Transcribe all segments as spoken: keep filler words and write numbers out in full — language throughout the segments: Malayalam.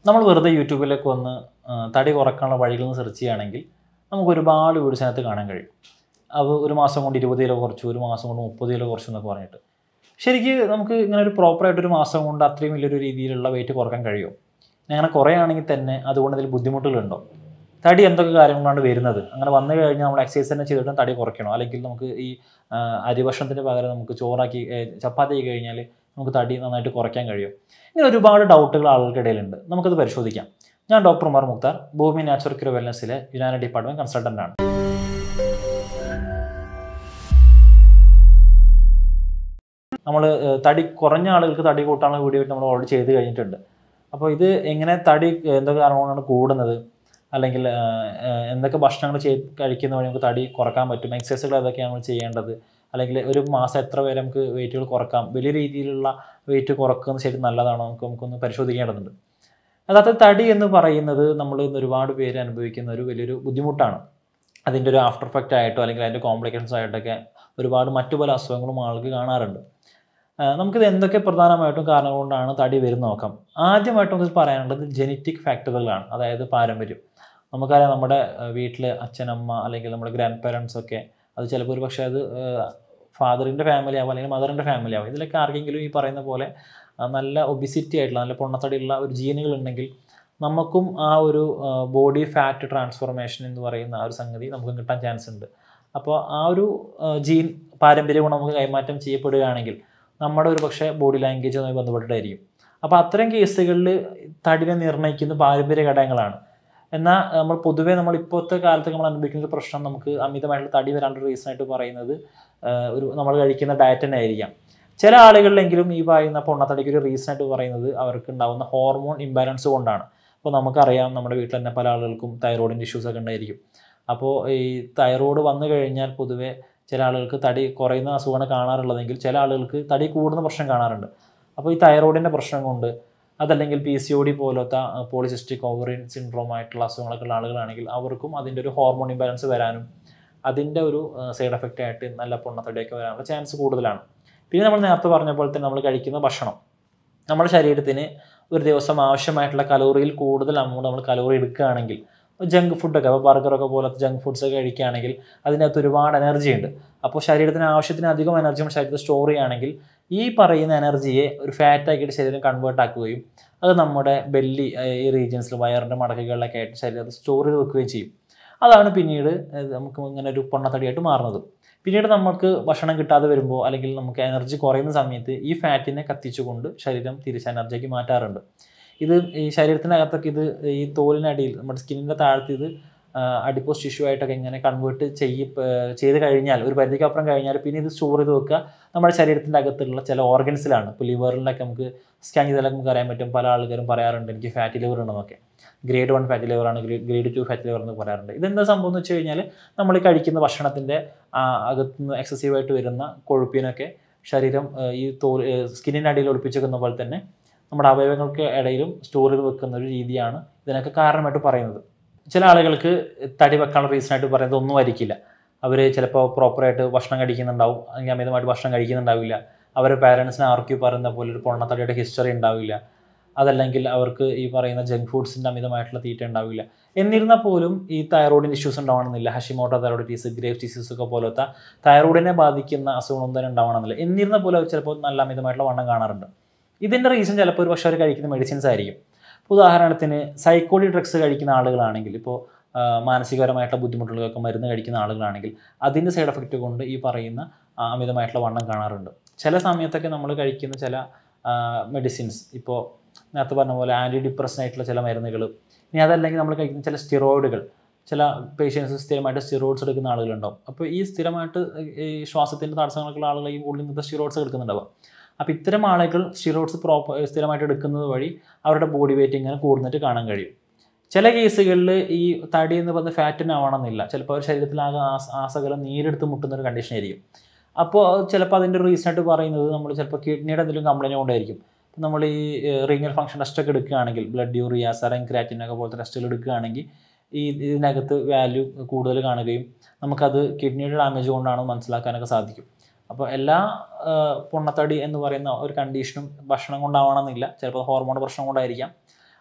നമ്മൾ വെറുതെ യൂട്യൂബിലേക്ക് വന്ന് തടി കുറക്കാനുള്ള വഴികളെന്ന് സെർച്ച് ചെയ്യുകയാണെങ്കിൽ നമുക്ക് ഒരുപാട് വീഡിയോസിനകത്ത് കാണാൻ കഴിയും. അത് ഒരു മാസം കൊണ്ട് ഇരുപത് കിലോ കുറച്ചു, ഒരു മാസം കൊണ്ട് മുപ്പത് കിലോ കുറച്ചു എന്നൊക്കെ പറഞ്ഞിട്ട്. ശരിക്കും നമുക്ക് ഇങ്ങനെ ഒരു പ്രോപ്പറായിട്ടൊരു മാസം കൊണ്ട് അത്രയും വലിയൊരു രീതിയിലുള്ള വെയിറ്റ് കുറക്കാൻ കഴിയുമോ? അങ്ങനെ കുറയാണെങ്കിൽ തന്നെ അതുകൊണ്ട് എന്തെങ്കിലും ബുദ്ധിമുട്ടുകളുണ്ടോ? തടി എന്തൊക്കെ കാര്യങ്ങളാണ് വരുന്നത്? അങ്ങനെ വന്നു കഴിഞ്ഞാൽ നമ്മൾ എക്സസൈസ് തന്നെ ചെയ്തിട്ട് തടി കുറയ്ക്കണോ? അല്ലെങ്കിൽ നമുക്ക് ഈ അരിഭക്ഷണത്തിന് പകരം നമുക്ക് ചോറാക്കി ചപ്പാത്തി ആക്കി കഴിഞ്ഞാൽ നമുക്ക് തടി നന്നായിട്ട് കുറയ്ക്കാൻ കഴിയും? ഇങ്ങനെ ഒരുപാട് ഡൗട്ടുകൾ ആളുകൾക്കിടയിലുണ്ട്. നമുക്കത് പരിശോധിക്കാം. ഞാൻ doctor Umar Mukhtar, Bhoomi natural cure വെൽനസ്സിലെ യുനാനി ഡിപ്പാർട്ട്മെൻറ്റ് കൺസൾട്ടൻ്റ് ആണ്. നമ്മൾ തടി കുറഞ്ഞ ആളുകൾക്ക് തടി കൂട്ടാനുള്ള വീഡിയോ നമ്മൾ ഓൾറെഡി ചെയ്ത് കഴിഞ്ഞിട്ടുണ്ട്. അപ്പോൾ ഇത് എങ്ങനെ തടി എന്തൊക്കെ കാരണം കൊണ്ടാണ് കൂടുന്നത്, അല്ലെങ്കിൽ എന്തൊക്കെ ഭക്ഷണങ്ങൾ ചെയ്ത് കഴിക്കുന്ന വഴി നമുക്ക് തടി കുറക്കാൻ പറ്റും, എക്സസൈസുകൾ ഏതൊക്കെയാണ് നമ്മൾ ചെയ്യേണ്ടത്, അല്ലെങ്കിൽ ഒരു മാസം എത്ര വരെ നമുക്ക് വെയിറ്റുകൾ കുറക്കാം, വലിയ രീതിയിലുള്ള വെയിറ്റ് കുറക്കുന്നത് ശരി നല്ലതാണോ, നമുക്ക് നമുക്കൊന്ന് പരിശോധിക്കേണ്ടതുണ്ട്. അതായത് തടി എന്ന് പറയുന്നത് നമ്മൾ ഇന്ന് ഒരുപാട് പേര് അനുഭവിക്കുന്ന ഒരു വലിയൊരു ബുദ്ധിമുട്ടാണ്. അതിൻ്റെ ഒരു ആഫ്റ്റർ എഫക്റ്റ് ആയിട്ടോ അല്ലെങ്കിൽ അതിൻ്റെ കോംപ്ലിക്കേഷൻസ് ആയിട്ടൊക്കെ ഒരുപാട് മറ്റു പല അസുഖങ്ങളും ആൾക്ക് കാണാറുണ്ട്. നമുക്കിത് എന്തൊക്കെ പ്രധാനമായിട്ടും കാരണങ്ങൾ കൊണ്ടാണ് തടി വരുന്നത് നോക്കാം. ആദ്യമായിട്ട് നമുക്ക് പറയാനുള്ളത് ജെനറ്റിക് ഫാക്ടറുകളാണ്, അതായത് പാരമ്പര്യം. നമുക്കറിയാം നമ്മുടെ വീട്ടിൽ അച്ഛനമ്മ അല്ലെങ്കിൽ നമ്മുടെ ഗ്രാൻഡ് പേരൻസ് ഒക്കെ, അത് ചിലപ്പോൾ ഒരു പക്ഷേ അത് ഫാദറിൻ്റെ ഫാമിലി ആവും അല്ലെങ്കിൽ മദറിൻ്റെ ഫാമിലി ആവും. ഇതിലൊക്കെ ആർക്കെങ്കിലും ഈ പറയുന്ന പോലെ നല്ല ഒബിസിറ്റി ആയിട്ടുള്ള നല്ല പൊണ്ണത്തടിയുള്ള ഒരു ജീനുകൾ ഉണ്ടെങ്കിൽ നമുക്കും ആ ഒരു ബോഡി ഫാറ്റ് ട്രാൻസ്ഫോർമേഷൻ എന്ന് പറയുന്ന ആ ഒരു സംഗതി നമുക്ക് കിട്ടാൻ ചാൻസ് ഉണ്ട്. അപ്പോൾ ആ ഒരു ജീൻ പാരമ്പര്യ ഗുണം നമുക്ക് കൈമാറ്റം ചെയ്യപ്പെടുകയാണെങ്കിൽ നമ്മുടെ ഒരു പക്ഷേ ബോഡി ലാംഗ്വേജുമായി ബന്ധപ്പെട്ടിട്ടായിരിക്കും. അപ്പോൾ അത്തരം കേസുകളിൽ തടിനെ നിർണ്ണയിക്കുന്ന പാരമ്പര്യ ഘടകങ്ങളാണ്. എന്നാൽ നമ്മൾ പൊതുവേ നമ്മൾ ഇപ്പോഴത്തെ കാലത്ത് നമ്മൾ അനുഭവിക്കുന്ന ഒരു പ്രശ്നം, നമുക്ക് അമിതമായിട്ടുള്ള തടി വരാനുള്ള റീസൺ ആയിട്ട് പറയുന്നത് ഒരു നമ്മൾ കഴിക്കുന്ന ഡയറ്റ് തന്നെ ആയിരിക്കാം. ചില ആളുകളിലെങ്കിലും ഈ പറയുന്ന പൊണ്ണത്തടിക്ക് ഒരു റീസൺ ആയിട്ട് പറയുന്നത് അവർക്ക് ഉണ്ടാകുന്ന ഹോർമോൺ ഇംബാലൻസ് കൊണ്ടാണ്. അപ്പോൾ നമുക്കറിയാം നമ്മുടെ വീട്ടിൽ തന്നെ പല ആളുകൾക്കും തൈറോയിഡിൻ്റെ ഇഷ്യൂസൊക്കെ ഉണ്ടായിരിക്കും. അപ്പോൾ ഈ തൈറോയ്ഡ് വന്നു കഴിഞ്ഞാൽ പൊതുവേ ചില ആളുകൾക്ക് തടി കുറയുന്ന അസുഖമാണ് കാണാറുള്ളതെങ്കിൽ ചില ആളുകൾക്ക് തടി കൂടുന്ന പ്രശ്നം കാണാറുണ്ട്. അപ്പോൾ ഈ തൈറോയിഡിൻ്റെ പ്രശ്നം കൊണ്ട്, അതല്ലെങ്കിൽ പി സി ഒ ഡി പോലത്തെ പോളിസിസ്റ്റിക് ഓവറിൻ സിൻഡ്രോം ആയിട്ടുള്ള അസുഖങ്ങളൊക്കെ ഉള്ള ആളുകളാണെങ്കിൽ അവർക്കും അതിൻ്റെ ഒരു ഹോർമോൺ ഇംബാലൻസ് വരാനും അതിൻ്റെ ഒരു സൈഡ് എഫക്റ്റ് ആയിട്ട് നല്ല പൊണ്ണത്തടിയൊക്കെ വരാനുള്ള ചാൻസ് കൂടുതലാണ്. പിന്നെ നമ്മൾ നേരത്തെ പറഞ്ഞ പോലെ തന്നെ നമ്മൾ കഴിക്കുന്ന ഭക്ഷണം, നമ്മുടെ ശരീരത്തിന് ഒരു ദിവസം ആവശ്യമായിട്ടുള്ള കലോറിയിൽ കൂടുതൽ അമൗണ്ട് നമ്മൾ കലോറി എടുക്കുകയാണെങ്കിൽ, ജങ്ക് ഫുഡൊക്കെ, അപ്പോൾ ബർഗറൊക്കെ പോലത്തെ ജങ്ക് ഫുഡ്സൊക്കെ കഴിക്കുകയാണെങ്കിൽ അതിനകത്ത് ഒരുപാട് എനർജി ഉണ്ട്. അപ്പോൾ ശരീരത്തിന് ആവശ്യത്തിന് അധികം എനർജി നമ്മൾ ശരീരത്തിൽ സ്റ്റോർ ചെയ്യുകയാണെങ്കിൽ ഈ പറയുന്ന എനർജിയെ ഒരു ഫാറ്റാക്കിയിട്ട് ശരീരം കൺവേർട്ട് ആക്കുകയും അത് നമ്മുടെ ബെല്ലി ഈ റീജിയൻസിൽ വയറിൻ്റെ മടക്കുകളിലൊക്കെ ആയിട്ട് ശരീരത്തിൽ സ്റ്റോർ ചെയ്ത് വെക്കുകയും ചെയ്യും. അതാണ് പിന്നീട് നമുക്ക് ഇങ്ങനെ ഒരു പൊണ്ണത്തടിയായിട്ട് മാറുന്നത്. പിന്നീട് നമുക്ക് ഭക്ഷണം കിട്ടാതെ വരുമ്പോൾ അല്ലെങ്കിൽ നമുക്ക് എനർജി കുറയുന്ന സമയത്ത് ഈ ഫാറ്റിനെ കത്തിച്ചുകൊണ്ട് ശരീരം തിരിച്ച് എനർജിക്ക് മാറ്റാറുണ്ട്. ഇത് ഈ ശരീരത്തിനകത്തൊക്കെ ഇത് ഈ തോലിനടിയിൽ നമ്മുടെ സ്കിന്നിൻ്റെ താഴത്ത് ഇത് അഡിപ്പോസ് ടിഷ്യൂ ആയിട്ടൊക്കെ ഇങ്ങനെ കൺവേർട്ട് ചെയ്യ ചെയ്ത് കഴിഞ്ഞാൽ ഒരു പരിധിക്കപ്പുറം കഴിഞ്ഞാൽ പിന്നെ ഇത് സ്റ്റോർ ചെയ്ത് വെക്കുക നമ്മുടെ ശരീരത്തിൻ്റെ അകത്തുള്ള ചില ഓർഗൻസിലാണ്. ഇപ്പോൾ ലിവറിലൊക്കെ നമുക്ക് സ്കാൻ ചെയ്താലൊക്കെ നമുക്ക് അറിയാൻ പറ്റും. പല ആൾക്കാരും പറയാറുണ്ട് എനിക്ക് ഫാറ്റി ലിവർ ഉണ്ടെന്നൊക്കെ. ഗ്രേഡ് വൺ ഫാറ്റി ലിവറാണ്, ഗ്രേഡ് ടു ഫാറ്റി ലിവർ എന്ന് പറയാറുണ്ട്. ഇതെന്താ സംഭവം എന്ന് വെച്ച് കഴിഞ്ഞാൽ നമ്മൾ ഈ കഴിക്കുന്ന ഭക്ഷണത്തിൻ്റെ അകത്തുനിന്ന് എക്സസീവായിട്ട് വരുന്ന കൊഴുപ്പിനൊക്കെ ശരീരം ഈ തോൽ സ്കിന്നിൻ്റെ അടിയിൽ ഒളിപ്പിച്ച് വെക്കുന്ന പോലെ തന്നെ നമ്മുടെ അവയവങ്ങൾക്ക് ഇടയിലും സ്റ്റോർ ചെയ്ത് വെക്കുന്ന ഒരു രീതിയാണ് ഇതിനൊക്കെ കാരണമായിട്ട് പറയുന്നത്. ചില ആളുകൾക്ക് തടി വെക്കാനുള്ള റീസണായിട്ട് പറയുന്നത് ഒന്നും ആയിരിക്കില്ല. അവർ ചിലപ്പോൾ പ്രോപ്പറായിട്ട് ഭക്ഷണം കഴിക്കുന്നുണ്ടാവും, അല്ലെങ്കിൽ അമിതമായിട്ട് ഭക്ഷണം കഴിക്കുന്നുണ്ടാവില്ല. അവരുടെ പാരൻസിനെ ആർക്കും പറയുന്ന പോലെ ഒരു പൊണ്ണത്തടിയുടെ ഹിസ്റ്ററി ഉണ്ടാവില്ല. അതല്ലെങ്കിൽ അവർക്ക് ഈ പറയുന്ന ജങ്ക് ഫുഡ്സിൻ്റെ അമിതമായിട്ടുള്ള തീറ്റ ഉണ്ടാവില്ല. എന്നിരുന്നാൽ പോലും ഈ തൈറോയിഡിൻ്റെ ഇഷ്യൂസ് ഉണ്ടാവണമെന്നില്ല. ഹഷിമോട്ടോ തൈറോയിഡിറ്റീസ്, ഗ്രേവ്സ് ഡിസീസ് ഒക്കെ പോലത്തെ തൈറോയിഡിനെ ബാധിക്കുന്ന അസുഖങ്ങളൊന്നും തന്നെ ഉണ്ടാവണമെന്നില്ല. എന്നിരുന്നാൽ പോലും അവർ ചിലപ്പോൾ നല്ല അമിതമായിട്ടുള്ള വണ്ണം കാണാറുണ്ട്. ഇതിൻ്റെ റീസൺ ചിലപ്പോൾ ഒരു പക്ഷേ അവർ കഴിക്കുന്ന മെഡിസിൻസ് ആയിരിക്കും. ഉദാഹരണത്തിന് സൈക്കോളി ഡ്രഗ്സ് കഴിക്കുന്ന ആളുകളാണെങ്കിൽ, ഇപ്പോൾ മാനസികപരമായിട്ടുള്ള ബുദ്ധിമുട്ടുകൾക്കൊക്കെ മരുന്ന് കഴിക്കുന്ന ആളുകളാണെങ്കിൽ അതിൻ്റെ സൈഡ് എഫക്റ്റ് കൊണ്ട് ഈ പറയുന്ന അമിതമായിട്ടുള്ള വണ്ണം കാണാറുണ്ട്. ചില സമയത്തൊക്കെ നമ്മൾ കഴിക്കുന്ന ചില മെഡിസിൻസ്, ഇപ്പോൾ നേരത്തെ പറഞ്ഞ പോലെ ആൻറ്റി ഡിപ്രഷൻ ആയിട്ടുള്ള ചില മരുന്നുകൾ, ഇനി അതല്ലെങ്കിൽ നമ്മൾ കഴിക്കുന്ന ചില സ്റ്റിറോയിഡുകൾ, ചില പേഷ്യൻസ് സ്ഥിരമായിട്ട് സ്റ്റിറോയിഡ്സ് എടുക്കുന്ന ആളുകളുണ്ടാവും. അപ്പോൾ ഈ സ്ഥിരമായിട്ട് ഈ ശ്വാസത്തിൻ്റെ തടസ്സങ്ങളൊക്കെയുള്ള ആളുകൾ ഈ ഉള്ളിൽ നിന്ന് സ്റ്റിറോയിഡ്സ് എടുക്കുന്നുണ്ടാവും. അപ്പോൾ ഇത്തരം ആളുകൾ സ്റ്റിറോയിഡ്സ് പ്രോപ്പർ സ്ഥിരമായിട്ട് എടുക്കുന്നത് വഴി അവരുടെ ബോഡി വെയിറ്റ് ഇങ്ങനെ കൂടുന്നിട്ട് കാണാൻ കഴിയും. ചില കേസുകളിൽ ഈ തടി എന്ന് പറയുന്നത് ഫാറ്റിനാവണമെന്നില്ല. ചിലപ്പോൾ അവർ ശരീരത്തിലാകെ ആസകലം നീരെടുത്ത് മുട്ടുന്ന ഒരു കണ്ടീഷൻ ആയിരിക്കും. അപ്പോൾ ചിലപ്പോൾ അതിൻ്റെ റീസണായിട്ട് പറയുന്നത് നമ്മൾ ചിലപ്പോൾ കിഡ്നിയുടെ എന്തെങ്കിലും കംപ്ലൈൻറ്റ് കൊണ്ടായിരിക്കും. നമ്മൾ ഈ റീനൽ ഫംഗ്ഷൻ ടെസ്റ്റൊക്കെ എടുക്കുകയാണെങ്കിൽ, ബ്ലഡ് യൂറിയ, സെറം ക്രിയാറ്റിനൊക്കെ പോലത്തെ ടെസ്റ്റുകൾ എടുക്കുകയാണെങ്കിൽ ഈ ഇതിനകത്ത് വാല്യൂ കൂടുതൽ കാണുകയും നമുക്കത് കിഡ്നിയുടെ ഡാമേജ് കൊണ്ടാണെന്ന് മനസ്സിലാക്കാനൊക്കെ സാധിക്കും. അപ്പോൾ എല്ലാ പൊണ്ണത്തടി എന്ന് പറയുന്ന ഒരു കണ്ടീഷനും ഭക്ഷണം കൊണ്ടാവണമെന്നില്ല. ചിലപ്പോൾ ഹോർമോൺ പ്രശ്നം കൊണ്ടായിരിക്കാം.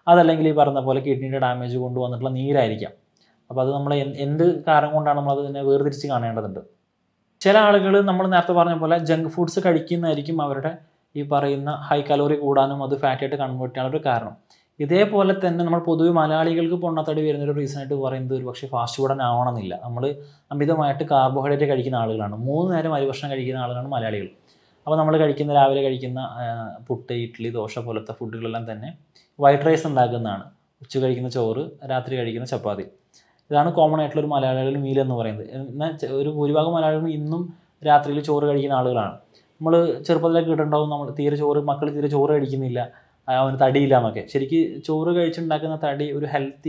അതല്ലെങ്കിൽ ഈ പറഞ്ഞ പോലെ കിഡ്നിയുടെ ഡാമേജ് കൊണ്ട് വന്നിട്ടുള്ള നീരായിരിക്കാം. അപ്പോൾ അത് നമ്മൾ എന്ത് കാരണം കൊണ്ടാണ് നമ്മളത് തന്നെ വേർതിരിച്ച് കാണേണ്ടതുണ്ട്. ചില ആളുകൾ നമ്മൾ നേരത്തെ പറഞ്ഞ പോലെ ജങ്ക് ഫുഡ്സ് കഴിക്കുന്നതായിരിക്കും അവരുടെ ഈ പറയുന്ന ഹൈ കലോറി കൂടാനും അത് ഫാറ്റായിട്ട് കൺവേർട്ട് ചെയ്യാനൊരു കാരണം. ഇതേപോലെ തന്നെ നമ്മൾ പൊതുവെ മലയാളികൾക്ക് പൊണ്ണത്തടി വരുന്നൊരു റീസണായിട്ട് പറയുന്നത് ഒരു പക്ഷേ ഫാസ്റ്റ് ഫുഡ് തന്നെ ആവണമെന്നില്ല. നമ്മൾ അമിതമായിട്ട് കാർബോഹൈഡ്രേറ്റ് കഴിക്കുന്ന ആളുകളാണ്. മൂന്ന് നേരം അരിഭക്ഷണം കഴിക്കുന്ന ആളുകളാണ് മലയാളികൾ. അപ്പോൾ നമ്മൾ കഴിക്കുന്ന രാവിലെ കഴിക്കുന്ന പുട്ട്, ഇഡ്ഡലി, ദോശ പോലത്തെ ഫുഡുകളെല്ലാം തന്നെ വൈറ്റ് റൈസ് ഉണ്ടാക്കുന്നതാണ്. ഉച്ച കഴിക്കുന്ന ചോറ്, രാത്രി കഴിക്കുന്ന ചപ്പാത്തി. ഇതാണ് കോമൺ ആയിട്ടുള്ള ഒരു മലയാളികളുടെ മീൽ എന്ന് പറയുന്നത്. എന്നാൽ ഒരു ഭൂരിഭാഗം മലയാളികളും ഇന്നും രാത്രിയിൽ ചോറ് കഴിക്കുന്ന ആളുകളാണ്. നമ്മൾ ചെറുപ്പത്തിലൊക്കെ കേട്ടിട്ടുണ്ടാവും നമ്മൾ തീരെ ചോറ് മക്കൾ തീരെ ചോറ് കഴിക്കുന്നില്ല, അവന് തടിയില്ല എന്നൊക്കെ. ശരിക്കും ചോറ് കഴിച്ചുണ്ടാക്കുന്ന തടി ഒരു ഹെൽത്തി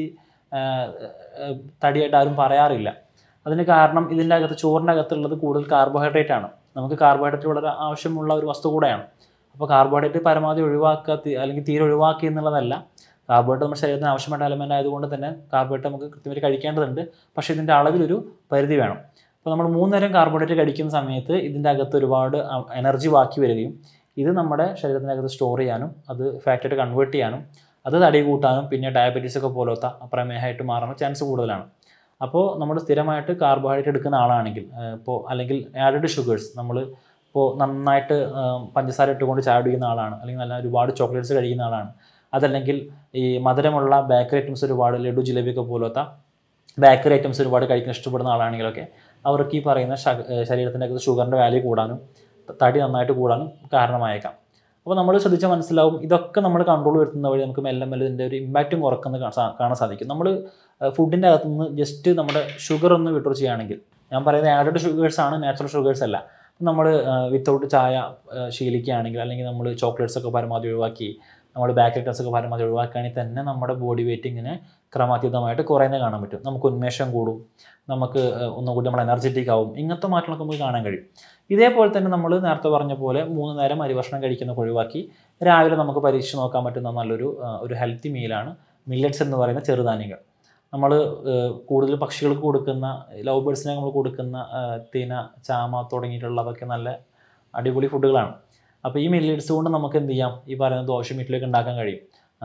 തടിയായിട്ട് ആരും പറയാറില്ല. അതിന് കാരണം ഇതിൻ്റെ അകത്ത് ചോറിൻ്റെ അകത്തുള്ളത് കൂടുതൽ കാർബോഹൈഡ്രേറ്റ് ആണ്. നമുക്ക് കാർബോഹൈഡ്രേറ്റ് വളരെ ആവശ്യമുള്ള ഒരു വസ്തു കൂടെയാണ്. അപ്പോൾ കാർബോഹൈഡ്രേറ്റ് പരമാവധി ഒഴിവാക്കുക അല്ലെങ്കിൽ തീരെ ഒഴിവാക്കി എന്നുള്ളതല്ല. കാർബോഹൈഡ്രേറ്റ് നമ്മുടെ ശരീരത്തിന് ആവശ്യമായ എലമെൻ്റ് ആയതുകൊണ്ട് തന്നെ കാർബോഹൈഡ്രേറ്റ് നമുക്ക് കൃത്യമായിട്ട് കഴിക്കേണ്ടതുണ്ട്. പക്ഷേ ഇതിൻ്റെ അളവിലൊരു പരിധി വേണം. അപ്പോൾ നമ്മൾ മൂന്ന് നേരം കാർബോഹൈഡ്രേറ്റ് കഴിക്കുന്ന സമയത്ത് ഇതിൻ്റെ അകത്ത് ഒരുപാട് എനർജി ബാക്കി വരികയും ഇത് നമ്മുടെ ശരീരത്തിനകത്ത് സ്റ്റോർ ചെയ്യാനും അത് ഫാറ്റായിട്ട് കൺവേർട്ട് ചെയ്യാനും അത് തടി കൂട്ടാനും പിന്നെ ഡയബറ്റീസ് ഒക്കെ പോലത്തെ പ്രമേഹമായിട്ട് മാറാൻ ചാൻസ് കൂടുതലാണ്. അപ്പോൾ നമ്മൾ സ്ഥിരമായിട്ട് കാർബോഹൈഡ്രേറ്റ് എടുക്കുന്ന ആളാണെങ്കിൽ ഇപ്പോൾ അല്ലെങ്കിൽ ആഡഡ് ഷുഗേഴ്സ് നമ്മൾ ഇപ്പോൾ നന്നായിട്ട് പഞ്ചസാര ഇട്ടുകൊണ്ട് ചായ കുടിക്കുന്ന ആളാണ്, അല്ലെങ്കിൽ നല്ല ഒരുപാട് ചോക്ലേറ്റ്സ് കഴിക്കുന്ന ആളാണ്, അതല്ലെങ്കിൽ ഈ മധുരമുള്ള ബേക്കറി ഐറ്റംസ് ഒരുപാട് ലഡു ജിലേബിയൊക്കെ പോലത്തെ ബേക്കറി ഐറ്റംസ് ഒരുപാട് കഴിക്കാൻ ഇഷ്ടപ്പെടുന്ന ആളാണെങ്കിലൊക്കെ അവർക്ക് ഈ പറയുന്ന ശരീരത്തിൻ്റെ അകത്ത് ഷുഗറിൻ്റെ വാല്യൂ കൂടാനും തടി നന്നായിട്ട് കൂടാനും കാരണമായേക്കാം. അപ്പോൾ നമ്മൾ ശ്രദ്ധിച്ചാൽ മനസ്സിലാവും ഇതൊക്കെ നമ്മൾ കൺട്രോൾ വരുത്തുന്ന വഴി നമുക്ക് മെല്ലെ മെല്ലെ ഇതിൻ്റെ ഒരു ഇമ്പാക്റ്റും കുറക്കുന്നത് കാണാൻ സാധിക്കും. നമ്മൾ ഫുഡിൻ്റെ അകത്തു നിന്ന് ജസ്റ്റ് നമ്മുടെ ഷുഗർ ഒന്ന് വിഡ്രോ ചെയ്യുകയാണെങ്കിൽ, ഞാൻ പറയുന്നത് ആഡഡ് ഷുഗേഴ്സ് ആണ്, നാച്ചുറൽ ഷുഗേഴ്സ് അല്ല. നമ്മൾ വിത്തൗട്ട് ചായ ശീലിക്കുകയാണെങ്കിൽ അല്ലെങ്കിൽ നമ്മൾ ചോക്ലേറ്റ്സ് ഒക്കെ പരമാവധി ഒഴിവാക്കി നമ്മൾ ബേക്കറി ഐറ്റംസ് ഒക്കെ പരമാവധി ഒഴിവാക്കുകയാണെങ്കിൽ തന്നെ നമ്മുടെ ബോഡി വെയിറ്റ് ഇങ്ങനെ ക്രമാതീതമായിട്ട് കുറയുന്നത് കാണാൻ പറ്റും. നമുക്ക് ഉന്മേഷം കൂടും, നമുക്ക് ഒന്നുകൂടി നമ്മൾ എനർജറ്റിക് ആവും, ഇങ്ങനത്തെ മാറ്റങ്ങളൊക്കെ നമുക്ക് കാണാൻ കഴിയും. ഇതേപോലെ തന്നെ നമ്മൾ നേരത്തെ പറഞ്ഞ പോലെ മൂന്ന് നേരം അരിഭക്ഷണം കഴിക്കുന്ന ഒഴിവാക്കി രാവിലെ നമുക്ക് പരീക്ഷിച്ച് നോക്കാൻ പറ്റുന്ന നല്ലൊരു ഒരു ഹെൽത്തി മീലാണ് മില്ലറ്റ്സ് എന്ന് പറയുന്ന ചെറുധാന്യങ്ങൾ. നമ്മൾ കൂടുതൽ പക്ഷികൾക്ക് കൊടുക്കുന്ന ലവ് ബേർഡ്സിനെ നമ്മൾ കൊടുക്കുന്ന തിന, ചാമ തുടങ്ങിയിട്ടുള്ളതൊക്കെ നല്ല അടിപൊളി ഫുഡുകളാണ്. അപ്പോൾ ഈ മില്ലറ്റ്സ് കൊണ്ട് നമുക്ക് എന്ത് ചെയ്യാം, ഈ പറയുന്ന ദോശ വീട്ടിലേക്ക് ഉണ്ടാക്കാൻ കഴിയും.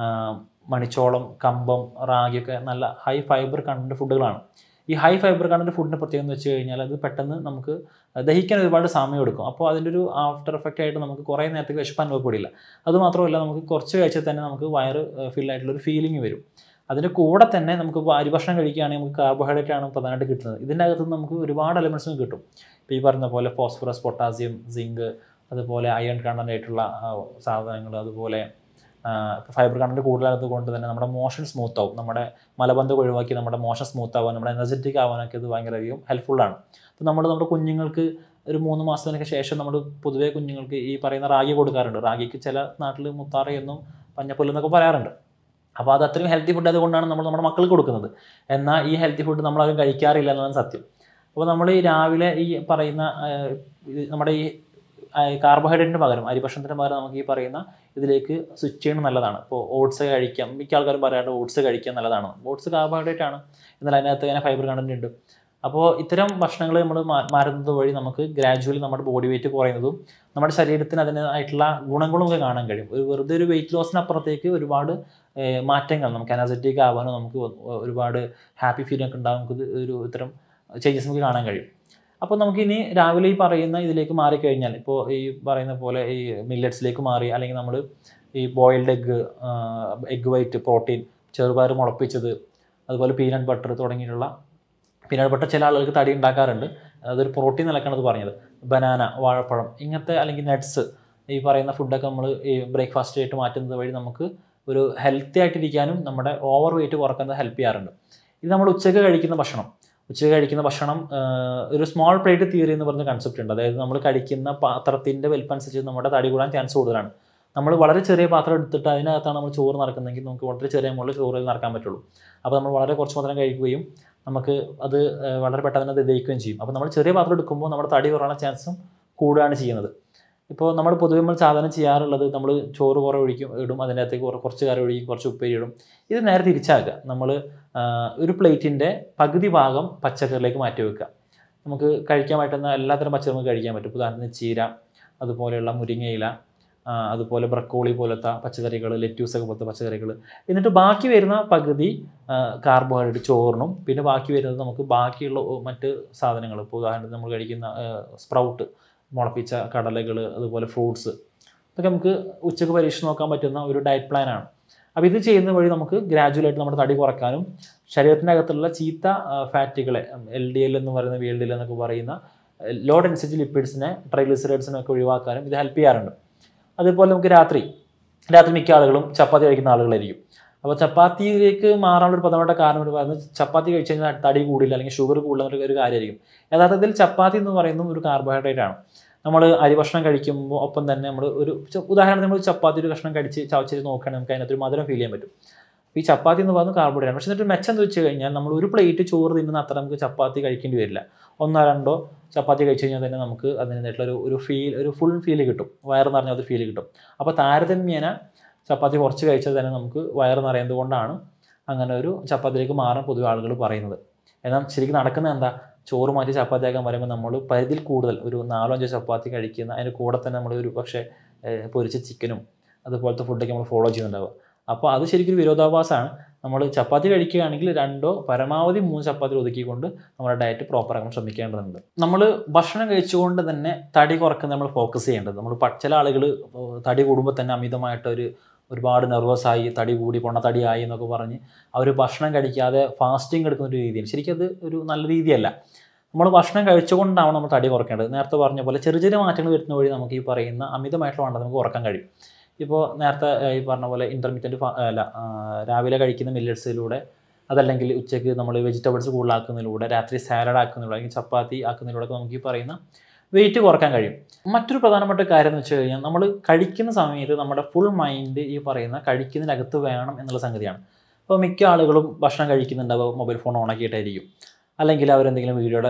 മണിച്ചോളം, കമ്പം, റാഗിയൊക്കെ നല്ല ഹൈ ഫൈബർ കണ്ടൻറ്റ് ഫുഡുകളാണ്. ഈ ഹൈ ഫൈബർ കണ്ടൻറ്റ് ഫുഡിൻ്റെ പ്രത്യേകത എന്ന് വെച്ച് കഴിഞ്ഞാൽ അത് പെട്ടെന്ന് നമുക്ക് ദഹിക്കാൻ ഒരുപാട് സമയം എടുക്കും. അപ്പോൾ അതിൻ്റെ ഒരു ആഫ്റ്റർ എഫക്റ്റ് ആയിട്ട് നമുക്ക് കുറേ നേരത്തേക്ക് വിശപ്പ് അനുഭവപ്പെടില്ല. അതുമാത്രമല്ല നമുക്ക് കുറച്ച് കഴിച്ചാൽ തന്നെ നമുക്ക് വയറ് ഫില്ലായിട്ടുള്ളൊരു ഫീലിംഗ് വരും. അതിൻ്റെ കൂടെ തന്നെ നമുക്ക് അരിഭക്ഷണം കഴിക്കുകയാണെങ്കിൽ നമുക്ക് കാർബോഹൈഡ്രേറ്റ് ആണ് പ്രധാനമായിട്ട് കിട്ടുന്നത്. ഇതിൻ്റെ അകത്ത് നമുക്ക് ഒരുപാട് എലമെൻറ്റ്സും കിട്ടും. ഇപ്പോൾ ഈ പറഞ്ഞ പോലെ ഫോസ്ഫറസ്, പൊട്ടാസ്യം, സിങ്ക്, അതുപോലെ അയൺ കണ്ടൻ്റ് ആയിട്ടുള്ള സാധനങ്ങൾ, അതുപോലെ ഫൈബർ കണ്ടൻറ്റ് കൂടുതലായത് കൊണ്ട് തന്നെ നമ്മുടെ മോഷൻ സ്മൂത്ത് ആവും. നമ്മുടെ മലബന്ധം ഒഴിവാക്കി നമ്മുടെ മോഷൻ സ്മൂത്ത് ആവാൻ, നമ്മുടെ എനർജറ്റിക് ആവാനൊക്കെ ഇത് ഭയങ്കരധികം ഹെൽപ്ഫുള്ളാണ്. അപ്പോൾ നമ്മൾ നമ്മുടെ കുഞ്ഞുങ്ങൾക്ക് ഒരു മൂന്ന് മാസത്തിനൊക്കെ ശേഷം നമ്മൾ പൊതുവേ കുഞ്ഞുങ്ങൾക്ക് ഈ പറയുന്ന റാഗി കൊടുക്കാറുണ്ട്. റാഗിക്ക് ചില നാട്ടിൽ മുത്താറ എന്നും പഞ്ഞപ്പുല്ലെന്നൊക്കെ പറയാറുണ്ട്. അപ്പോൾ അത് അത്രയും ഹെൽത്തി ഫുഡ് അതുകൊണ്ടാണ് നമ്മൾ നമ്മുടെ മക്കൾക്ക് കൊടുക്കുന്നത്. എന്നാൽ ഈ ഹെൽത്തി ഫുഡ് നമ്മളാരും കഴിക്കാറില്ല എന്നതാണ് സത്യം. അപ്പോൾ നമ്മൾ ഈ രാവിലെ ഈ പറയുന്ന നമ്മുടെ ഈ കാർബോഹൈഡ്രേറ്റിന് പകരം അരിഭക്ഷണത്തിന് പകരം നമുക്ക് ഈ പറയുന്ന ഇതിലേക്ക് സ്വിച്ച് ചെയ്യുന്നത് നല്ലതാണ്. ഇപ്പോൾ ഓട്സ് കഴിക്കാം, മിക്ക ആൾക്കാരും പറയാറുണ്ട് ഓട്സ് കഴിക്കാൻ നല്ലതാണ്. ഓട്സ് കാർബോഹൈഡ്രേറ്റ് ആണ്, എന്നാൽ അതിനകത്ത് തന്നെ ഫൈബർ കണ്ടൻറ്റ് ഉണ്ട്. അപ്പോൾ ഇത്തരം ഭക്ഷണങ്ങൾ നമ്മൾ മാറുന്നത് വഴി നമുക്ക് ഗ്രാജുവലി നമ്മുടെ ബോഡി വെയിറ്റ് കുറയുന്നതും നമ്മുടെ ശരീരത്തിന് അതിനായിട്ടുള്ള ഗുണങ്ങളും ഒക്കെ കാണാൻ കഴിയും. ഒരു വെറുതെ ഒരു വെയിറ്റ് ലോസിനപ്പുറത്തേക്ക് ഒരുപാട് മാറ്റങ്ങൾ, നമുക്ക് എനർജറ്റിക് ആവാനോ നമുക്ക് ഒരുപാട് ഹാപ്പി ഫീലിംഗ് ഒക്കെ ഉണ്ടാകും, നമുക്ക് ഒരു ഇത്തരം ചേഞ്ചസ് നമുക്ക് കാണാൻ കഴിയും. അപ്പോൾ നമുക്കിനി രാവിലെ ഈ പറയുന്ന ഇതിലേക്ക് മാറിക്കഴിഞ്ഞാൽ, ഇപ്പോൾ ഈ പറയുന്ന പോലെ ഈ മില്ലറ്റ്സിലേക്ക് മാറി, അല്ലെങ്കിൽ നമ്മൾ ഈ boiled egg, egg white, protein, ചെറുപയർ മുളപ്പിച്ചത്, അതുപോലെ പീനട്ട് ബട്ടർ തുടങ്ങിയിട്ടുള്ള, പീനട്ട് ബട്ടർ ചില ആളുകൾക്ക് തടി ഉണ്ടാക്കാറുണ്ട്, അതൊരു പ്രോട്ടീൻ നിലക്കാണത് പറഞ്ഞത്. ബനാന, വാഴപ്പഴം, ഇങ്ങനത്തെ അല്ലെങ്കിൽ നട്ട്സ്, ഈ പറയുന്ന ഫുഡൊക്കെ നമ്മൾ ഈ ബ്രേക്ക്ഫാസ്റ്റ് ആയിട്ട് മാറ്റുന്നത് വഴി നമുക്ക് ഒരു ഹെൽത്തി ആയിട്ടിരിക്കാനും നമ്മുടെ ഓവർ വെയിറ്റ് കുറക്കുന്നത് ഹെൽപ്പ് ചെയ്യാറുണ്ട്. ഇത് നമ്മൾ ഉച്ചയ്ക്ക് കഴിക്കുന്ന ഭക്ഷണം ഉച്ചയ്ക്ക് കഴിക്കുന്ന ഭക്ഷണം ഒരു സ്മോൾ പ്ലേറ്റ് തിയറി എന്ന് പറഞ്ഞ കൺസെപ്റ്റ് ഉണ്ട്. അതായത് നമ്മൾ കഴിക്കുന്ന പാത്രത്തിൻ്റെ വലിപ്പം അനുസരിച്ച് നമ്മുടെ തടി കൂടാൻ ചാൻസ് കൂടുതലാണ്. നമ്മൾ വളരെ ചെറിയ പാത്രം എടുത്തിട്ട് അതിനകത്താണ് നമ്മൾ ചോറ് നിറക്കുന്നതെങ്കിൽ നമുക്ക് വളരെ ചെറിയ മുകളിൽ ചോറ് നിറക്കാൻ പറ്റുള്ളൂ. അപ്പോൾ നമ്മൾ വളരെ കുറച്ച് മാത്രം കഴിക്കുകയും നമുക്ക് അത് വളരെ പെട്ടെന്ന് അത് ദഹിക്കുകയും ചെയ്യും. അപ്പോൾ നമ്മൾ ചെറിയ പാത്രം എടുക്കുമ്പോൾ നമ്മുടെ തടി കുറയാനുള്ള ചാൻസും കൂടുകയാണ് ചെയ്യുന്നത്. ഇപ്പോൾ നമ്മൾ പൊതുവെ നമ്മൾ സാധാരണ ചെയ്യാറുള്ളത്, നമ്മൾ ചോറ് കുറേ ഒഴിക്കും ഇടും, അതിനകത്തേക്ക് കുറച്ച് കറി ഒഴിക്കും, കുറച്ച് ഉപ്പേരി ഇടും. ഇത് നേരെ തിരിച്ചാക്കുക. നമ്മൾ ഒരു പ്ലേറ്റിൻ്റെ പകുതി ഭാഗം പച്ചക്കറിയിലേക്ക് മാറ്റി വെക്കുക. നമുക്ക് കഴിക്കാൻ പറ്റുന്ന എല്ലാത്തരം പച്ചക്കറി നമുക്ക് കഴിക്കാൻ പറ്റും. ഉദാഹരണത്തിന് ചീര, അതുപോലെയുള്ള മുരിങ്ങയില, അതുപോലെ ബ്രക്കോളി പോലത്തെ പച്ചക്കറികൾ, ലെറ്റ്യൂസൊക്കെ പോലത്തെ പച്ചക്കറികൾ. എന്നിട്ട് ബാക്കി വരുന്ന പകുതി കാർബോഹൈഡ്രേറ്റ് ചോറിനും, പിന്നെ ബാക്കി വരുന്നത് നമുക്ക് ബാക്കിയുള്ള മറ്റ് സാധനങ്ങൾ, ഇപ്പോൾ ഉദാഹരണത്തിന് നമ്മൾ കഴിക്കുന്ന സ്പ്രൗട്ട്, മുളപ്പിച്ച കടലകൾ, അതുപോലെ ഫ്രൂട്ട്സ്, ഇതൊക്കെ നമുക്ക് ഉച്ചയ്ക്ക് പരീക്ഷിച്ച് നോക്കാൻ പറ്റുന്ന ഒരു ഡയറ്റ് പ്ലാനാണ്. അപ്പോൾ ഇത് ചെയ്യുന്ന വഴി നമുക്ക് ഗ്രാജുവലായിട്ട് നമ്മുടെ തടി കുറയ്ക്കാനും ശരീരത്തിൻ്റെ അകത്തുള്ള ചീത്ത ഫാറ്റുകളെ, എൽ ഡി എൽ എന്ന് പറയുന്ന, വി എൽ ഡി എൽ എന്നൊക്കെ പറയുന്ന ലോ ഡെൻസിറ്റി ലിപ്പിഡ്സിനെ, ട്രൈഗ്ലിസറൈഡ്സിനെ ഒക്കെ ഒഴിവാക്കാനും ഇത് ഹെൽപ്പ് ചെയ്യാറുണ്ട്. അതുപോലെ നമുക്ക് രാത്രി രാത്രി മിക്ക ആളുകളും ചപ്പാത്തി കഴിക്കുന്ന ആളുകളായിരിക്കും. അപ്പോൾ ചപ്പാത്തിയിലേക്ക് മാറാനുള്ള ഒരു പ്രധാനപ്പെട്ട കാരണം എന്ന് പറയുന്നത് ചപ്പാത്തി കഴിച്ച് കഴിഞ്ഞാൽ തടി കൂടില്ല അല്ലെങ്കിൽ ഷുഗർ കൂടില്ല എന്നൊരു ഒരു കാര്യമായിരിക്കും. യഥാർത്ഥത്തിൽ ചപ്പാത്തി എന്ന് പറയുന്നത് ഒരു കാർബോഹൈഡ്രേറ്റ് ആണ്. നമ്മൾ അരി ഭക്ഷണം കഴിക്കുമ്പോൾ ഒപ്പം തന്നെ നമ്മൾ ഒരു ഉദാഹരണത്തിന് നമ്മൾ ചപ്പാത്തി ഒരു കഷ്ണം കടിച്ച് ചവച്ചിട്ട് നോക്കുകയാണെങ്കിൽ നമുക്ക് അതിനകത്തൊരു മധുരം ഫീൽ ചെയ്യാൻ പറ്റും. ഈ ചപ്പാത്തി എന്ന് പറയുന്നത് കാർബോഹൈഡ്രേറ്റ് ആണ്. പക്ഷേ എന്നിട്ട് മെച്ചം എന്ന് വെച്ച് കഴിഞ്ഞാൽ നമ്മൾ ഒരു പ്ലേറ്റ് ചോറ് തിന്നുന്ന അത്ര നമുക്ക് ചപ്പാത്തി കഴിക്കേണ്ടി വരില്ല. ഒന്നോ രണ്ടോ ചപ്പാത്തി കഴിച്ച് കഴിഞ്ഞാൽ തന്നെ നമുക്ക് അതിനായിട്ടുള്ള ഒരു ഒരു ഫീൽ ഒരു ഫുൾ ഫീൽ കിട്ടും, വയറ് നിറഞ്ഞ ഒരു ഫീൽ കിട്ടും. അപ്പോൾ താരതമ്യേന ചപ്പാത്തി കുറച്ച് കഴിച്ചാൽ തന്നെ നമുക്ക് വയറ് നിറയുന്നത് കൊണ്ടാണ് അങ്ങനെ ഒരു ചപ്പാത്തിയിലേക്ക് മാറാൻ പൊതുവെ ആളുകൾ പറയുന്നത്. എന്നാൽ ശരിക്കും നടക്കുന്നത് എന്താ, ചോറ് മാറ്റി ചപ്പാത്തി ആക്കാൻ പറയുമ്പോൾ നമ്മൾ പരിധിയിൽ കൂടുതൽ ഒരു നാലോ അഞ്ചോ ചപ്പാത്തി കഴിക്കുന്ന, അതിൻ്റെ കൂടെ തന്നെ നമ്മൾ ഒരു പക്ഷേ പൊരിച്ച ചിക്കനും അതുപോലത്തെ ഫുഡൊക്കെ നമ്മൾ ഫോളോ ചെയ്യുന്നുണ്ടാവുക. അപ്പോൾ അത് ശരിക്കും ഒരു വിരോധാഭാസമാണ്. നമ്മൾ ചപ്പാത്തി കഴിക്കുകയാണെങ്കിൽ രണ്ടോ പരമാവധി മൂന്ന് ചപ്പാത്തി ഒതുക്കിക്കൊണ്ട് നമ്മുടെ ഡയറ്റ് പ്രോപ്പർ ആക്കാൻ ശ്രമിക്കേണ്ടതുണ്ട്. നമ്മൾ ഭക്ഷണം കഴിച്ചുകൊണ്ട് തന്നെ തടി കുറക്കുന്നത് നമ്മൾ ഫോക്കസ് ചെയ്യേണ്ടത്. നമ്മൾ ചില ആളുകൾ തടി കൂടുമ്പോൾ തന്നെ അമിതമായിട്ടൊരു ഒരുപാട് നെർവസായി, തടി കൂടി പൊണ്ണത്തടിയായി എന്നൊക്കെ പറഞ്ഞ് അവർ ഭക്ഷണം കഴിക്കാതെ ഫാസ്റ്റിംഗ് എടുക്കുന്ന ഒരു രീതിയാണ്. ശരിക്കും അത് ഒരു നല്ല രീതിയല്ല. നമ്മൾ ഭക്ഷണം കഴിച്ചുകൊണ്ടാണ് നമ്മൾ തടി കുറയ്ക്കേണ്ടത്. നേരത്തെ പറഞ്ഞ പോലെ ചെറിയ ചെറിയ മാറ്റങ്ങൾ വരുന്ന വഴി നമുക്ക് ഈ പറയുന്ന അമിതമായിട്ടുള്ള വണ്ണം നമുക്ക് കുറക്കാൻ കഴിയും. ഇപ്പോൾ നേരത്തെ ഈ പറഞ്ഞ പോലെ ഇൻ്റർമീഡിയറ്റ് അല്ല രാവിലെ കഴിക്കുന്ന മില്ലറ്റ്സിലൂടെ, അതല്ലെങ്കിൽ ഉച്ചയ്ക്ക് നമ്മൾ വെജിറ്റബിൾസ് കൂടുതലാക്കുന്നതിലൂടെ, രാത്രി സാലഡ് ആക്കുന്നതിലൂടെ, അല്ലെങ്കിൽ ചപ്പാത്തി ആക്കുന്നതിലൂടെ നമുക്ക് ഈ പറയുന്ന വെയിറ്റ് കുറക്കാൻ കഴിയും. മറ്റൊരു പ്രധാനപ്പെട്ട കാര്യം എന്ന് വെച്ച് കഴിഞ്ഞാൽ നമ്മൾ കഴിക്കുന്ന സമയത്ത് നമ്മുടെ ഫുൾ മൈൻഡ് ഈ പറയുന്ന കഴിക്കുന്നതിനകത്ത് വേണം എന്നുള്ള സംഗതിയാണ്. അപ്പോൾ മിക്ക ആളുകളും ഭക്ഷണം കഴിക്കുന്നുണ്ടാവും മൊബൈൽ ഫോൺ ഓണാക്കിയിട്ടായിരിക്കും, അല്ലെങ്കിൽ അവരെന്തെങ്കിലും വീഡിയോയുടെ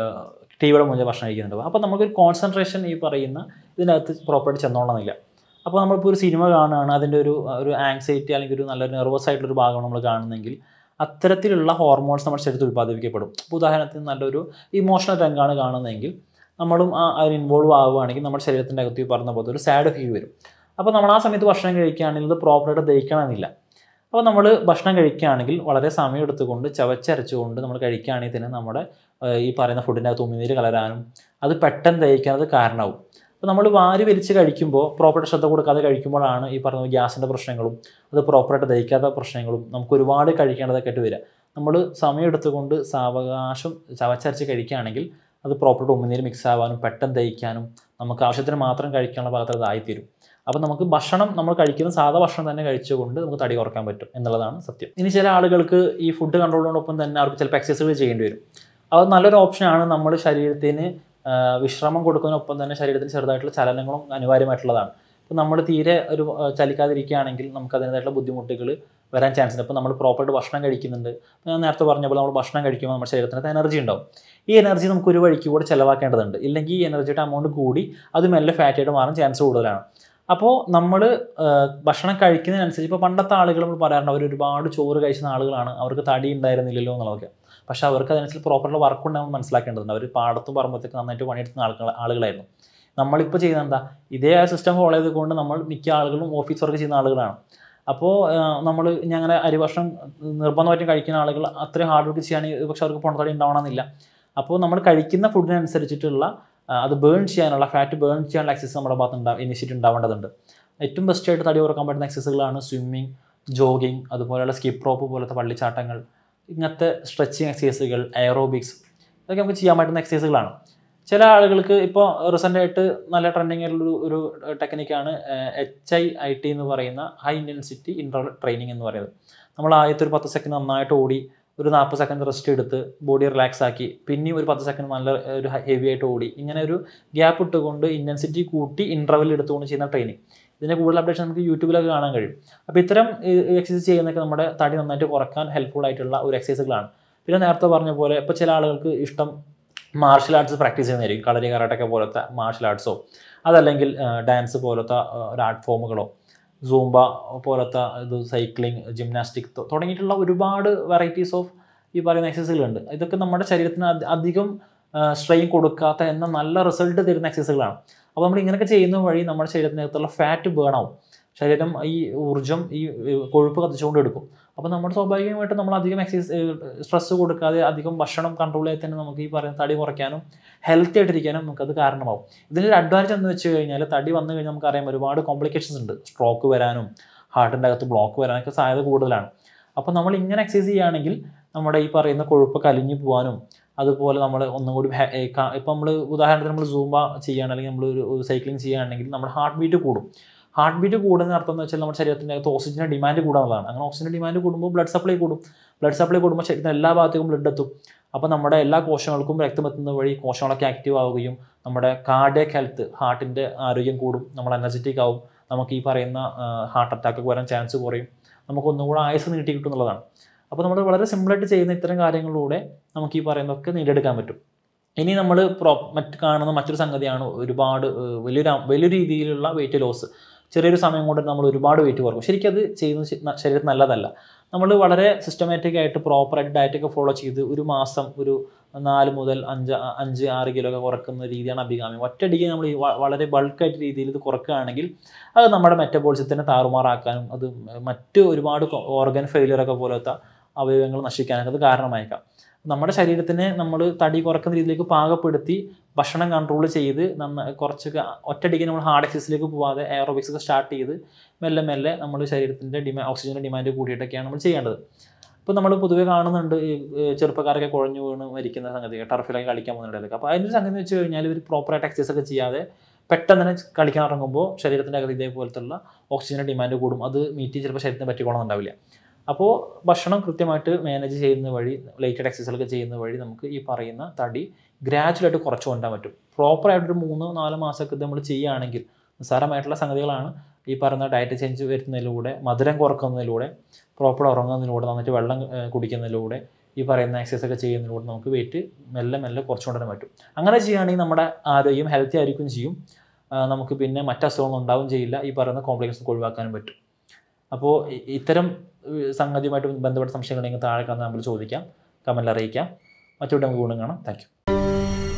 ടി വിയുടെ മുന്നിൽ ഭക്ഷണം കഴിക്കുന്നുണ്ടാവും. അപ്പോൾ നമുക്കൊരു കോൺസെൻട്രേഷൻ ഈ പറയുന്ന ഇതിനകത്ത് പ്രോപ്പറായിട്ട് ചെന്നോളണമെന്നില്ല. അപ്പോൾ നമ്മളിപ്പോൾ ഒരു സിനിമ കാണുകയാണ്, അതിൻ്റെ ഒരു ഒരു ആങ്സൈറ്റി അല്ലെങ്കിൽ ഒരു നല്ലൊരു നെർവസ് ആയിട്ടുള്ളൊരു ഭാഗമാണ് നമ്മൾ കാണുന്നതെങ്കിൽ അത്തരത്തിലുള്ള ഹോർമോൺസ് നമ്മുടെ ശരീരത്തിൽ ഉൽപ്പാദിപ്പിക്കപ്പെടും. ഇപ്പോൾ ഉദാഹരണത്തിന് നല്ലൊരു ഇമോഷണൽ രംഗമാണ് കാണുന്നതെങ്കിൽ നമ്മളും ആ അതിന് ഇൻവോൾവ് ആവുകയാണെങ്കിൽ നമ്മുടെ ശരീരത്തിൻ്റെ അകത്ത് ഈ പറഞ്ഞ പോലെ ഒരു സാഡ് ഫീൽ വരും. അപ്പോൾ നമ്മൾ ആ സമയത്ത് ഭക്ഷണം കഴിക്കുകയാണെങ്കിൽ ഇത് പ്രോപ്പറായിട്ട് ദഹിക്കണമെന്നില്ല. അപ്പോൾ നമ്മൾ ഭക്ഷണം കഴിക്കുകയാണെങ്കിൽ വളരെ സമയം എടുത്തുകൊണ്ട് ചവച്ചരച്ചുകൊണ്ട് നമ്മൾ കഴിക്കുകയാണെങ്കിൽ തന്നെ നമ്മുടെ ഈ പറയുന്ന ഫുഡിൻ്റെ അകത്ത് ഉമിനീര് കലരാനും അത് പെട്ടെന്ന് ദഹിക്കാനത് കാരണമാവും. അപ്പോൾ നമ്മൾ വാരി വലിച്ച് കഴിക്കുമ്പോൾ പ്രോപ്പറായിട്ട് ശ്രദ്ധ കൊടുക്കാതെ കഴിക്കുമ്പോഴാണ് ഈ പറഞ്ഞ ഗ്യാസിൻ്റെ പ്രശ്നങ്ങളും അത് പ്രോപ്പറായിട്ട് ദഹിക്കാത്ത പ്രശ്നങ്ങളും നമുക്ക് ഒരുപാട് കഴിക്കേണ്ടതൊക്കെ ആയിട്ട് വരിക. നമ്മൾ സമയം എടുത്തുകൊണ്ട് സാവകാശം ചവച്ചരച്ച് കഴിക്കുകയാണെങ്കിൽ അത് പ്രോപ്പറായിട്ട് ഉമിനീര് മിക്സ് ആവാനും പെട്ടെന്ന് ദഹിക്കാനും നമുക്ക് ആവശ്യത്തിന് മാത്രം കഴിക്കാനുള്ള ഭാഗത്ത് അതായിത്തീരും. അപ്പോൾ നമുക്ക് ഭക്ഷണം നമ്മൾ കഴിക്കുന്ന സാധാ ഭക്ഷണം തന്നെ കഴിച്ചുകൊണ്ട് നമുക്ക് തടി കുറയ്ക്കാൻ പറ്റും എന്നുള്ളതാണ് സത്യം. ഇനി ചില ആളുകൾക്ക് ഈ ഫുഡ് കൺട്രോളിനോടൊപ്പം തന്നെ അവർക്ക് ചിലപ്പോൾ എക്സസൈസുകൾ ചെയ്യേണ്ടി വരും. അത് നല്ലൊരു ഓപ്ഷനാണ്. നമ്മൾ ശരീരത്തിന് വിശ്രമം കൊടുക്കുന്നതിനൊപ്പം തന്നെ ശരീരത്തിന് ചെറുതായിട്ടുള്ള ചലനങ്ങളും അനിവാര്യമായിട്ടുള്ളതാണ്. ഇപ്പോൾ നമ്മൾ തീരെ ഒരു ചലിക്കാതിരിക്കുകയാണെങ്കിൽ നമുക്ക് അതിൻ്റെതായിട്ടുള്ള ബുദ്ധിമുട്ടുകൾ വരാൻ ചാൻസ് ഉണ്ട്. അപ്പോൾ നമ്മൾ പ്രോപ്പറായിട്ട് ഭക്ഷണം കഴിക്കുന്നുണ്ട്. ഞാൻ നേരത്തെ പറഞ്ഞ പോലെ നമ്മൾ ഭക്ഷണം കഴിക്കുമ്പോൾ നമ്മുടെ ശരീരത്തിനകത്ത് എനർജി ഉണ്ടാവും. ഈ എനർജി നമുക്ക് ഒരു വഴിക്ക് കൂടെ ചിലവാക്കേണ്ടതുണ്ട്. ഇല്ലെങ്കിൽ ഈ എനർജിയുടെ എമൗണ്ട് കൂടി അത് മെല്ലെ ഫാറ്റായിട്ട് മാറാൻ ചാൻസ് കൂടുതലാണ്. അപ്പോൾ നമ്മൾ ഭക്ഷണം കഴിക്കുന്നതിനനുസരിച്ച് ഇപ്പോൾ പണ്ടത്തെ ആളുകൾ നമ്മൾ പറയാറുണ്ട് അവർ ഒരുപാട് ചോറ് കഴിക്കുന്ന ആളുകളാണ്, അവർക്ക് തടി ഉണ്ടായിരുന്നില്ലല്ലോ എന്നുള്ളതൊക്കെ. പക്ഷേ അവർക്ക് അതനുസരിച്ച് പ്രോപ്പറായിട്ടുള്ള വർക്ക് ഉണ്ടാകുമ്പോൾ മനസ്സിലാക്കേണ്ടതുണ്ട്. അവർ പാടത്തും പറമ്പത്തേക്ക് നന്നായിട്ട് പണിയെടുക്കുന്ന ആളുകൾ ആളുകളായിരുന്നു. നമ്മളിപ്പോൾ ചെയ്യുന്നത് എന്താ, ഇതേ സിസ്റ്റം ഫോളോ ചെയ്തുകൊണ്ട് നമ്മൾ മിക്ക ആളുകളും ഓഫീസ് വർക്ക് ചെയ്യുന്ന ആളുകളാണ്. അപ്പോൾ നമ്മൾ ഞങ്ങനെ അരി ഭക്ഷണം നിർബന്ധമായിട്ടും കഴിക്കുന്ന ആളുകൾ അത്രയും ഹാർഡ് വർക്ക് ചെയ്യുകയാണെങ്കിൽ പക്ഷേ അവർക്ക് പൊണ്ണത്തടി ഉണ്ടാവണമെന്നില്ല. അപ്പോൾ നമ്മൾ കഴിക്കുന്ന ഫുഡിനനുസരിച്ചിട്ടുള്ള അത് ബേൺ ചെയ്യാനുള്ള ഫാറ്റ് ബേൺ ചെയ്യാനുള്ള എക്സസൈസ് നമ്മുടെ ഭാഗത്ത് ഉണ്ടാവും ഇനിഷ്യേറ്റ് ഉണ്ടാവേണ്ടതുണ്ട്. ഏറ്റവും ബെസ്റ്റായിട്ട് തടി കുറക്കാൻ പറ്റുന്ന എക്സസൈസുകളാണ് സ്വിമ്മിങ്, ജോഗിങ്, അതുപോലെയുള്ള സ്കിപ്പ് റോപ്പ് പോലത്തെ പള്ളിച്ചാട്ടങ്ങൾ, ഇങ്ങനത്തെ സ്ട്രെച്ചിങ് എക്സസൈസുകൾ, എയറോബിക്സ്, ഇതൊക്കെ നമുക്ക് ചെയ്യാൻ പറ്റുന്ന എക്സസൈസുകളാണ്. ചില ആളുകൾക്ക് ഇപ്പോൾ റീസെൻ്റായിട്ട് നല്ല ട്രെൻഡിങ് ആയിട്ടുള്ളൊരു ഒരു ടെക്നിക്കാണ് എച്ച് ഐ ഐ ടി എന്ന് പറയുന്ന ഹൈ ഇൻറ്റൻസിറ്റി ഇൻ്റർവൽ ട്രെയിനിങ് എന്ന് പറയുന്നത്. നമ്മൾ ആദ്യത്തെ ഒരു പത്ത് സെക്കൻഡ് നന്നായിട്ട് ഓടി ഒരു നാൽപ്പത് സെക്കൻഡ് റെസ്റ്റ് എടുത്ത് ബോഡി റിലാക്സ് ആക്കി പിന്നെയും ഒരു പത്ത് സെക്കൻഡ് നല്ല ഒരു ഹെവി ആയിട്ട് ഓടി, ഇങ്ങനെ ഒരു ഗ്യാപ്പ് ഇട്ടുകൊണ്ട് ഇൻറ്റൻസിറ്റി കൂട്ടി ഇൻ്റർവൽ എടുത്തുകൊണ്ട് ചെയ്യുന്ന ട്രെയിനിങ്. ഇതിൻ്റെ കൂടുതൽ അപ്ഡേഷൻ നമുക്ക് യൂട്യൂബിലൊക്കെ കാണാൻ കഴിയും. അപ്പോൾ ഇത്തരം എക്സസൈസ് ചെയ്യുന്നതൊക്കെ നമ്മുടെ തടി നന്നായിട്ട് കുറക്കാൻ ഹെൽപ്ഫുൾ ആയിട്ടുള്ള ഒരു എക്സസൈസുകളാണ്. പിന്നെ നേരത്തെ പറഞ്ഞ പോലെ ഇപ്പോൾ ചില ആളുകൾക്ക് ഇഷ്ടം മാർഷൽ ആർട്സ് പ്രാക്ടീസ് ചെയ്യുന്നതായിരിക്കും. കളരി, കരാട്ടൊക്കെ പോലത്തെ മാർഷൽ ആർട്സോ അതല്ലെങ്കിൽ ഡാൻസ് പോലത്തെ ഒരു ആർട്ട് ഫോമുകളോ, സൂംബ പോലത്തെ ഇത് സൈക്ലിംഗ്, ജിംനാസ്റ്റിക് തുടങ്ങിയിട്ടുള്ള ഒരുപാട് വെറൈറ്റീസ് ഓഫ് ഈ പറയുന്ന എക്സസൈസുകളുണ്ട്. ഇതൊക്കെ നമ്മുടെ ശരീരത്തിന് അധികം സ്ട്രെയിൻ കൊടുക്കാത്ത എന്ന നല്ല റിസൾട്ട് തരുന്ന എക്സസൈസുകളാണ്. അപ്പോൾ നമ്മൾ ഇങ്ങനെയൊക്കെ ചെയ്യുന്ന വഴി നമ്മുടെ ശരീരത്തിനകത്തുള്ള ഫാറ്റ് ബേൺ ആവും. ശരീരം ഈ ഊർജ്ജം ഈ കൊഴുപ്പ് കത്തിച്ചുകൊണ്ട് എടുക്കും. അപ്പോൾ നമ്മൾ സ്വാഭാവികമായിട്ട് നമ്മൾ അധികം എക്സസൈസ് സ്ട്രെസ് കൊടുക്കാതെ അധികം ഭക്ഷണം കൺട്രോൾ ചെയ്ത് തന്നെ നമുക്ക് ഈ പറയുന്ന തടി കുറയ്ക്കാനും ഹെൽത്തി ആയിട്ടിരിക്കാനും നമുക്കത് കാരണമാവും. ഇതിൻ്റെ അഡ്വാൻറ്റേജ് എന്ന് വെച്ച് കഴിഞ്ഞാൽ തടി വന്നു കഴിഞ്ഞാൽ നമുക്കറിയാം ഒരുപാട് കോംപ്ലിക്കേഷൻസ് ഉണ്ട്. സ്ട്രോക്ക് വരാനും ഹാർട്ടിൻ്റെ അകത്ത് ബ്ലോക്ക് വരാനൊക്കെ സാധ്യത കൂടുതലാണ്. അപ്പോൾ നമ്മൾ ഇങ്ങനെ എക്സസൈസ് ചെയ്യുകയാണെങ്കിൽ നമ്മുടെ ഈ പറയുന്ന കൊഴുപ്പൊക്കെ അലിഞ്ഞു പോകാനും അതുപോലെ നമ്മൾ ഒന്നും കൂടി ഇപ്പം നമ്മൾ ഉദാഹരണത്തിന് നമ്മൾ സൂംബ ചെയ്യുകയാണ് അല്ലെങ്കിൽ നമ്മൾ ഒരു സൈക്ലിംഗ് ചെയ്യുകയാണെങ്കിൽ നമ്മുടെ ഹാർട്ട് ബീറ്റ് കൂടും. ഹാർട്ട് ബീറ്റ് കൂടുന്ന അർത്ഥം എന്ന് വെച്ചാൽ നമ്മുടെ ശരീരത്തിൻ്റെ അകത്ത് ഓക്സിജൻ്റെ ഡിമാൻഡ് കൂടാനുള്ളതാണ്. അങ്ങനെ ഓക്സിജൻ്റെ ഡിമാൻഡ് കൂടുമ്പോൾ ബ്ലഡ് സപ്ലൈ കൂടും. ബ്ലഡ് സപ്ലൈ കൂടുമ്പോൾ ശരീരത്തിന് എല്ലാ ഭാഗത്തേക്കും ബ്ലഡ് എത്തും. അപ്പോൾ നമ്മുടെ എല്ലാ കോശങ്ങൾക്കും രക്തം എത്തുന്ന വഴി കോശങ്ങളൊക്കെ ആക്റ്റീവ് ആവുകയും നമ്മുടെ കാർഡിയക് ഹെൽത്ത് ഹാർട്ടിൻ്റെ ആരോഗ്യം കൂടും. നമ്മൾ എനർജറ്റിക് ആവും. നമുക്ക് ഈ പറയുന്ന ഹാർട്ട് അറ്റാക്ക് വരാൻ ചാൻസ് കുറയും. നമുക്കൊന്നും കൂടെ ആയുസ് നീട്ടി കിട്ടും എന്നുള്ളതാണ്. അപ്പോൾ നമ്മൾ വളരെ സിമ്പിളായിട്ട് ചെയ്യുന്ന ഇത്തരം കാര്യങ്ങളിലൂടെ നമുക്ക് ഈ പറയുന്നതൊക്കെ നേടിയെടുക്കാൻ പറ്റും. ഇനി നമ്മൾ പ്രോ മറ്റ് കാണുന്ന മറ്റൊരു സംഗതിയാണ് ഒരുപാട് വലിയൊരു വലിയ രീതിയിലുള്ള വെയിറ്റ് ലോസ്. ചെറിയൊരു സമയം കൊണ്ട് നമ്മൾ ഒരുപാട് വെയിറ്റ് കുറക്കും. ശരിക്കും അത് ചെയ്യുന്നത് ശരീരത്തിന് നല്ലതല്ല. നമ്മൾ വളരെ സിസ്റ്റമാറ്റിക് ആയിട്ട് പ്രോപ്പറായിട്ട് ഡയറ്റൊക്കെ ഫോളോ ചെയ്ത് ഒരു മാസം ഒരു നാല് മുതൽ അഞ്ച് അഞ്ച് ആറ് കിലോ ഒക്കെ കുറക്കുന്ന രീതിയാണ് അഭികാമ്യം. ഒറ്റയടിക്ക് നമ്മൾ ഈ വളരെ ബൾക്കായിട്ട് രീതിയിൽ ഇത് കുറക്കുകയാണെങ്കിൽ അത് നമ്മുടെ മെറ്റബോളിസത്തിനെ താറുമാറാക്കാനും അത് മറ്റ് ഒരുപാട് ഓർഗൻ ഫെയിലിയറൊക്കെ പോലത്തെ അവയവങ്ങൾ നശിക്കാനൊക്കെ അത് കാരണമായേക്കാം. നമ്മുടെ ശരീരത്തിനെ നമ്മൾ തടി കുറക്കുന്ന രീതിയിലേക്ക് പാകപ്പെടുത്തി ഭക്ഷണം കൺട്രോൾ ചെയ്ത് നന്ന കുറച്ചൊക്കെ ഒറ്റയടിക്ക് നമ്മൾ ഹാർഡ് എക്സസൈസിലേക്ക് പോകാതെ എയറോബിക്സ് ഒക്കെ സ്റ്റാർട്ട് ചെയ്ത് മെല്ലെ മെല്ലെ നമ്മൾ ശരീരത്തിൻ്റെ ഡിമാ ഓക്സിജൻ്റെ ഡിമാൻഡ് കൂടിയിട്ടൊക്കെയാണ് നമ്മൾ ചെയ്യേണ്ടത്. ഇപ്പോൾ നമ്മൾ പൊതുവെ കാണുന്നുണ്ട് ഈ ചെറുപ്പക്കാരൊക്കെ കുഴഞ്ഞു വീണ് മരിക്കുന്ന സംഗതി, ടർഫിലൊക്കെ കളിക്കാൻ പോകുന്നുണ്ടല്ലോ. അപ്പോൾ അതിൻ്റെ സംഗതി വെച്ച് കഴിഞ്ഞാൽ ഒരു പ്രോപ്പറായിട്ട് എക്സസൈസ് ഒക്കെ ചെയ്യാതെ പെട്ടെന്ന് തന്നെ കളിക്കാൻ ഇറങ്ങുമ്പോൾ ശരീരത്തിൻ്റെ അകത്ത് ഇതേപോലത്തുള്ള ഓക്സിജൻ്റെ ഡിമാൻഡ് കൂടും. അത് മീറ്റ് ചിലപ്പോൾ ശരീരത്തിന് പറ്റിക്കോണമെന്നുണ്ടാവില്ല. അപ്പോൾ ഭക്ഷണം കൃത്യമായിട്ട് മാനേജ് ചെയ്യുന്ന വഴി ലൈറ്റഡ് എക്സസൈസുകളൊക്കെ ചെയ്യുന്ന വഴി നമുക്ക് ഈ പറയുന്ന തടി ഗ്രാജുവലായിട്ട് കുറച്ച് കൊണ്ടുപോകാൻ പറ്റും. പ്രോപ്പറായിട്ടൊരു മൂന്നോ നാലോ മാസമൊക്കെ നമ്മൾ ചെയ്യുകയാണെങ്കിൽ നിസ്സാരമായിട്ടുള്ള സംഗതികളാണ്. ഈ പറയുന്ന ഡയറ്റ് ചേഞ്ച് വരുന്നതിലൂടെ, മധുരം കുറക്കുന്നതിലൂടെ, പ്രോപ്പർ ഉറങ്ങുന്നതിലൂടെ, നന്നായിട്ട് വെള്ളം കുടിക്കുന്നതിലൂടെ, ഈ പറയുന്ന എക്സസൈസ് ഒക്കെ ചെയ്യുന്നതിലൂടെ നമുക്ക് വെയിറ്റ് മെല്ലെ മെല്ലെ കുറച്ച് കൊണ്ടുവരാൻ പറ്റും. അങ്ങനെ ചെയ്യുകയാണെങ്കിൽ നമ്മുടെ ആരോഗ്യം ഹെൽത്തി ആയിരിക്കും ചെയ്യും. നമുക്ക് പിന്നെ മറ്റ് അസുഖങ്ങളൊന്നും ഉണ്ടാവും ചെയ്യില്ല. ഈ പറയുന്ന കോംപ്ലിക്കേഷൻസ് ഒഴിവാക്കാനും പറ്റും. അപ്പോൾ ഇത്തരം സംഗതിയുമായിട്ട് ബന്ധപ്പെട്ട സംശയങ്ങളുണ്ടെങ്കിൽ താഴെ കാണുന്ന നമ്മൾ ചോദിക്കാം, കമൻറ്റിൽ അറിയിക്കാം. മറ്റൊരു നമുക്ക് ഗുണം കാണാം. Thank U.